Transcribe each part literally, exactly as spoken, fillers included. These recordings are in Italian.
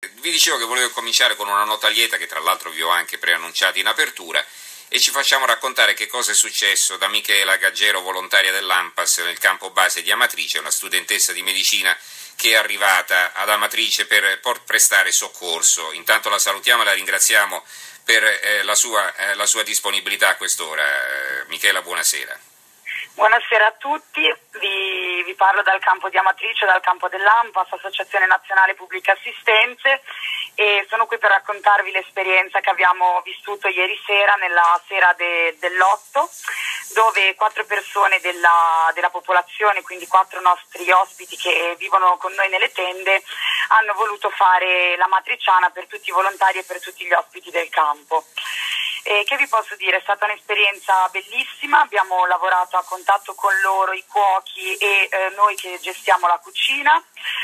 vi dicevo che volevo cominciare con una nota lieta che tra l'altro vi ho anche preannunciato in apertura e ci facciamo raccontare che cosa è successo da Michela Gaggero, volontaria dell'ANPAS nel campo base di Amatrice, una studentessa di medicina che è arrivata ad Amatrice per, per prestare soccorso. Intanto la salutiamo e la ringraziamo per eh, la, sua, eh, la sua disponibilità a quest'ora. Eh, Michela, buonasera. Buonasera a tutti, vi, vi parlo dal campo di Amatrice, dal campo dell'ANPAS, Associazione Nazionale Pubbliche Assistenze, e sono qui per raccontarvi l'esperienza che abbiamo vissuto ieri sera, nella sera de, dell'otto, dove quattro persone della, della popolazione, quindi quattro nostri ospiti che vivono con noi nelle tende, hanno voluto fare la matriciana per tutti i volontari e per tutti gli ospiti del campo. E che vi posso dire, è stata un'esperienza bellissima, abbiamo lavorato a contatto con loro, i cuochi e eh, noi che gestiamo la cucina.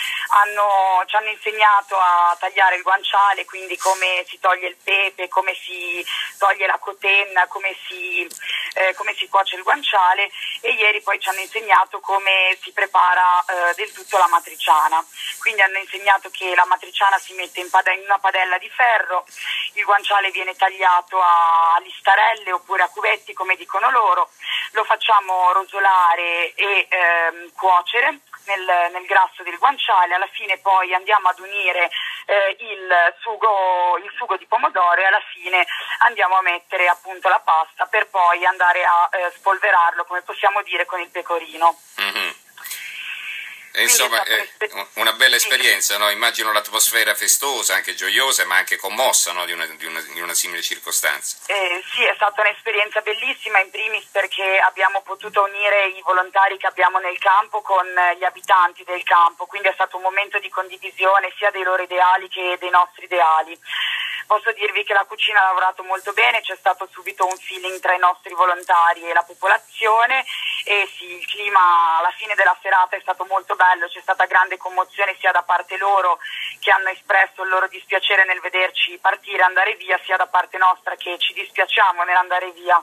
Hanno, ci hanno insegnato a tagliare il guanciale, quindi come si toglie il pepe, come si toglie la cotenna, come si, eh, come si cuoce il guanciale, e ieri poi ci hanno insegnato come si prepara eh, del tutto la matriciana. Quindi hanno insegnato che la matriciana si mette in, pad- in una padella di ferro, il guanciale viene tagliato a listarelle oppure a cubetti come dicono loro, lo facciamo rosolare e ehm, cuocere nel, nel grasso del guanciale, alla fine poi andiamo ad unire eh, il, sugo, il sugo di pomodoro e alla fine andiamo a mettere appunto la pasta per poi andare a eh, spolverarlo, come possiamo dire, con il pecorino. Mm-hmm. Insomma, è una bella esperienza, no? Immagino l'atmosfera festosa, anche gioiosa, ma anche commossa, no? di, una, di, una, di una simile circostanza. Eh, sì, è stata un'esperienza bellissima, in primis perché abbiamo potuto unire i volontari che abbiamo nel campo con gli abitanti del campo, quindi è stato un momento di condivisione sia dei loro ideali che dei nostri ideali. Posso dirvi che la cucina ha lavorato molto bene, c'è stato subito un feeling tra i nostri volontari e la popolazione, e sì, il clima alla fine della serata è stato molto bello, c'è stata grande commozione sia da parte loro, che hanno espresso il loro dispiacere nel vederci partire e andare via, sia da parte nostra che ci dispiacciamo nell'andare via.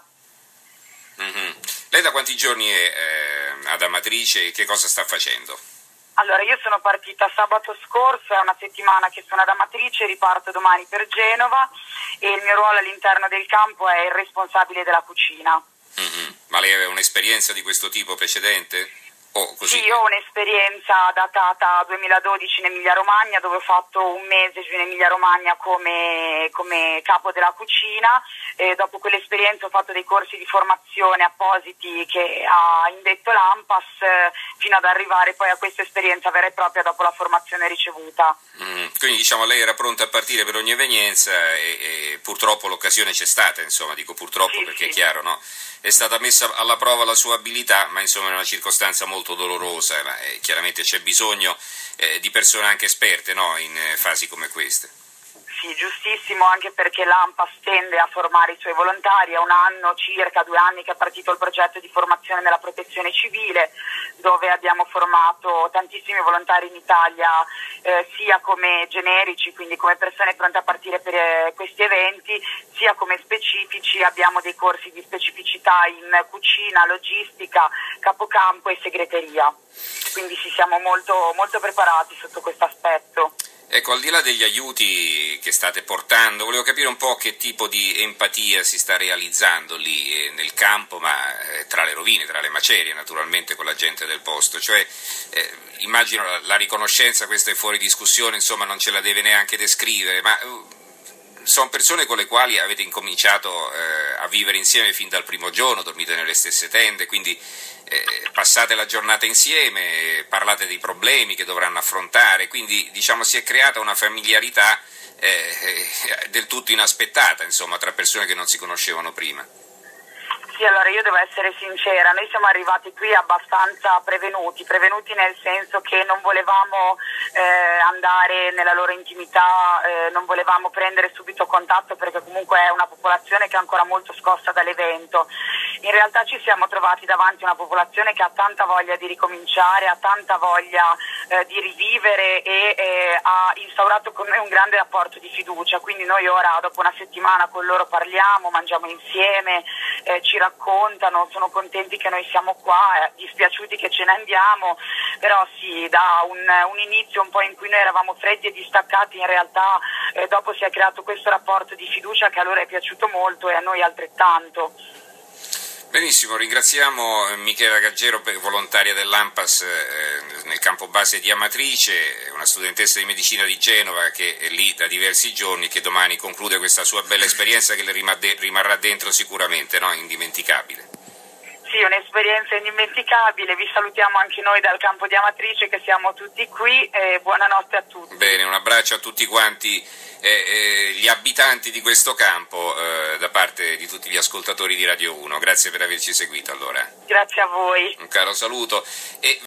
Mm-hmm. Lei da quanti giorni è eh, ad Amatrice e che cosa sta facendo? Allora, io sono partita sabato scorso, è una settimana che sono ad Amatrice, riparto domani per Genova e il mio ruolo all'interno del campo è il responsabile della cucina. Mm-hmm. Ma lei aveva un'esperienza di questo tipo precedente? O così? Sì, io ho un'esperienza datata duemiladodici in Emilia Romagna, dove ho fatto un mese giù in Emilia Romagna come, come capo della cucina, e dopo quell'esperienza ho fatto dei corsi di formazione appositi che ha indetto l'ANPAS, eh, fino ad arrivare poi a questa esperienza vera e propria dopo la formazione ricevuta. Mm, quindi diciamo lei era pronta a partire per ogni evenienza e, e purtroppo l'occasione c'è stata, insomma, dico purtroppo sì, perché sì. È chiaro, no? È stata messa alla prova la sua abilità, ma insomma è una circostanza molto dolorosa, ma eh, chiaramente c'è bisogno eh, di persone anche esperte, no? In eh, fasi come queste. Sì, giustissimo, anche perché l'ANPAS tende a formare i suoi volontari. È un anno, circa due anni che è partito il progetto di formazione nella protezione civile, dove abbiamo formato tantissimi volontari in Italia, eh, sia come generici, quindi come persone pronte a partire per eh, questi eventi, sia come specifici. Abbiamo dei corsi di specificità in cucina, logistica, capocampo e segreteria, quindi ci siamo molto, molto preparati sotto questo aspetto. Ecco, al di là degli aiuti che state portando, volevo capire un po' che tipo di empatia si sta realizzando lì eh, nel campo, ma eh, tra le rovine, tra le macerie, naturalmente con la gente del posto. Cioè, eh, immagino la, la riconoscenza, questa è fuori discussione, insomma non ce la deve neanche descrivere, ma uh, sono persone con le quali avete incominciato eh, a vivere insieme fin dal primo giorno, dormite nelle stesse tende, quindi eh, passate la giornata insieme, parlate dei problemi che dovranno affrontare, quindi diciamo si è creata una familiarità eh, eh, del tutto inaspettata, insomma, tra persone che non si conoscevano prima. Sì, allora io devo essere sincera, noi siamo arrivati qui abbastanza prevenuti, prevenuti nel senso che non volevamo eh, andare nella loro intimità, eh, non volevamo prendere subito contatto perché comunque è una popolazione che è ancora molto scossa dall'evento. In realtà ci siamo trovati davanti a una popolazione che ha tanta voglia di ricominciare, ha tanta voglia eh, di rivivere e eh, ha instaurato con noi un grande rapporto di fiducia, quindi noi ora dopo una settimana con loro parliamo, mangiamo insieme, eh, ci raccontano, sono contenti che noi siamo qua, eh, dispiaciuti che ce ne andiamo, però sì, da un, un inizio un po' in cui noi eravamo freddi e distaccati, in realtà eh, dopo si è creato questo rapporto di fiducia che a loro è piaciuto molto e a noi altrettanto. Benissimo, ringraziamo Michela Gaggero, volontaria dell'ANPAS eh, nel campo base di Amatrice, una studentessa di medicina di Genova che è lì da diversi giorni, che domani conclude questa sua bella esperienza che le rimarrà dentro sicuramente, no? Indimenticabile. Sì, un'esperienza indimenticabile, vi salutiamo anche noi dal campo di Amatrice che siamo tutti qui e buonanotte a tutti. Bene, un abbraccio a tutti quanti eh, eh, gli abitanti di questo campo eh, da parte di tutti gli ascoltatori di Radio uno, grazie per averci seguito allora. Grazie a voi. Un caro saluto. E